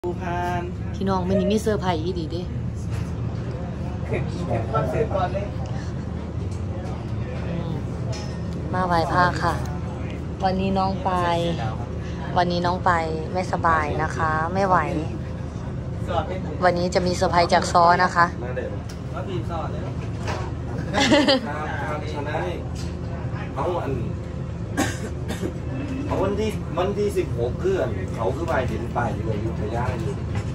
พี่น้องมันนี่มีเซอร์ไพรส์อีดีดิมาไหว้พระค่ะวันนี้น้องไปไม่สบายนะคะไม่ไหววันนี้จะมีเซอร์ไพรส์จากซอนะคะเอาวันที่16เพื่อนเขาคือไปเห็นป่ายอยู่ในยุทธยาอยู่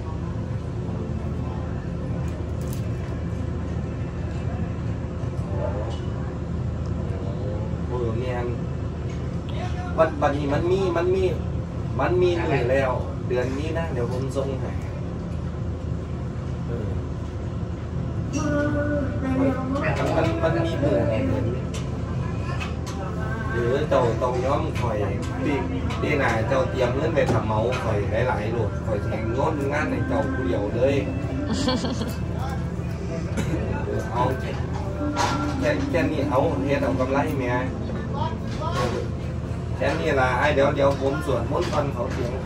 เมียนวันนี้มันมีหนึ่งแล้วเดือนนี้นะเดี๋ยวผมส่งให้มันมีหมู่หรือเจ้าต้องย้อมคอยปีหน้าเจ้าเตรียมเงินไปทำเมาคอยหลายๆโหลดคอยแข่งงานในเจ้าผู้เดียวเลยเอาแค่นี้เอาเฮ็ดเอากำไรเมียแค่นี้ละไอ้เดี๋ยวผมส่วนม้วนตอนเขาเสียง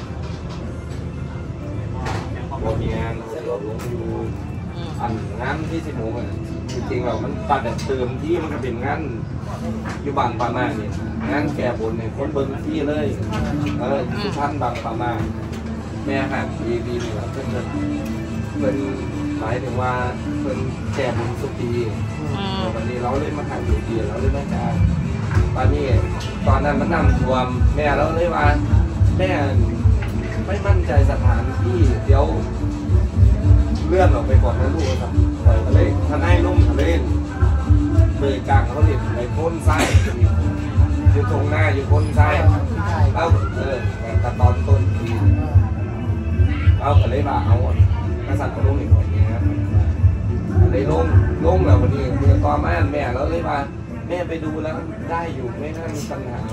บนงานเสร็จแล้วลงอยู่อันงานที่16จริงๆเรามันตัดเติมที่มันก็เป็นงานอยู่บางปามาเนี่ยงานแก่บนเนี่ยคนเบิ้งที่เลยทุกท่านบางปามาแม่หักดีๆเนี่ยเพื่อนหมายถึงว่าเพื่อนแก่บนสุปีวันนี้เราเลยมาหักอยู่ดีเราเลยต้องการตอนนั้นมันนำท่วมแม่เราเลยว่าแม่ไม่มั่นใจสถานที่เดี๋ยวเลื่อนออกไปก่อนนะลูกครับทะเลทนายลุ่มทะเลเบยกลางเขาเรียกในพ้นไส้อยู่ตรงหน้าอยู่พ้นไส้แล้วแต่ตอนต้นปีเราทะเลบ่าเอากษัตริย์เขาลงอีกคนนี้ครับทะเลลงแล้ววันนี้ตอนแม่เราเลยว่าแม่ไปดูแล้วได้อยู่ไม่น่ามีปัญหา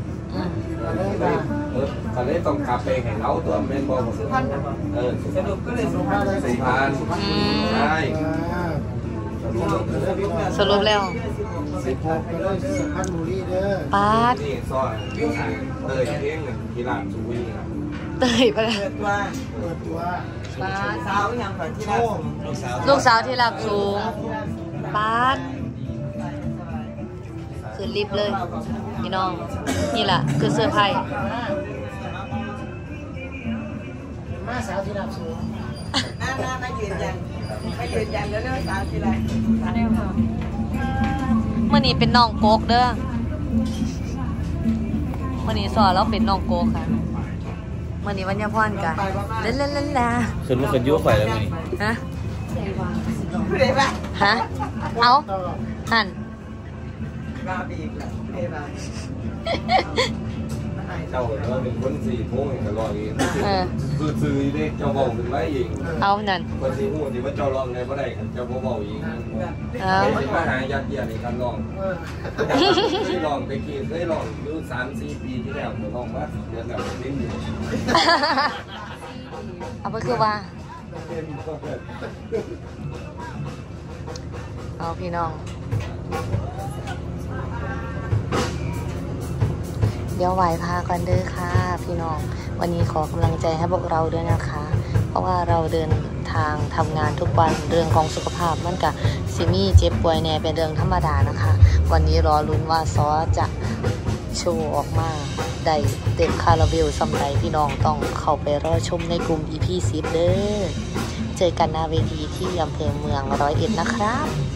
ตอนนี้ต้องขับไปแข่งเราตัวเมนบอลสุพรรณสรุปก็เลยสุพรรณใช่สรุปแล้วปาดนี่ซอยเตยเองกีฬาจูวีเตยปะปาดลูกสาวที่รักสูงปาดคือรีบเลยพี่น้องนี่แหละคือเสื้อผ้ามาสาวที่รับสูงมายืนยันแล้วเรื่องสาวที่ไรเมื่อนี้เป็นน้องโกกเด้อเมื่อนี้สอนเราเป็นน้องโกกค่ะเมื่อนี้วันยาพรกันเล่นขึ้นมาขึ้นยุ่งไฟแล้วไงฮะฮะเอาหันมาบีกแล้วเจ้าเราเป็นคนสี่โมงตลอดเลยคือซื้อได้เจ้าบอกถึงไรอีกเอานั่นคนสี่โมงที่ว่าเจ้าลองไงเมื่อไรเจ้าบอกอีกไม่มาหายัดเยียดในการลองเคยลองไปกี่เคยลองอยู่3-4 ปีที่แล้วลองว่าเดือนแบบนี้อยู่เอาไปคือว่าเอาพี่น้องเดี๋ยวไหว้พระกันเด้อค่ะพี่น้องวันนี้ขอกำลังใจให้พวกเราด้วยนะคะเพราะว่าเราเดินทางทำงานทุกวันเรื่องของสุขภาพมันกับซิมี่เจ็บป่วยเนี่ยเป็นเรื่องธรรมดานะคะวันนี้รอลุ้นว่าซอจะโชว์ออกมาได้เต็มคาราเบลสำหรับพี่น้องต้องเข้าไปรอชมในกลุ่ม EP10 เด้อเจอกันหน้าเวทีที่อำเภอเมือง101นะครับ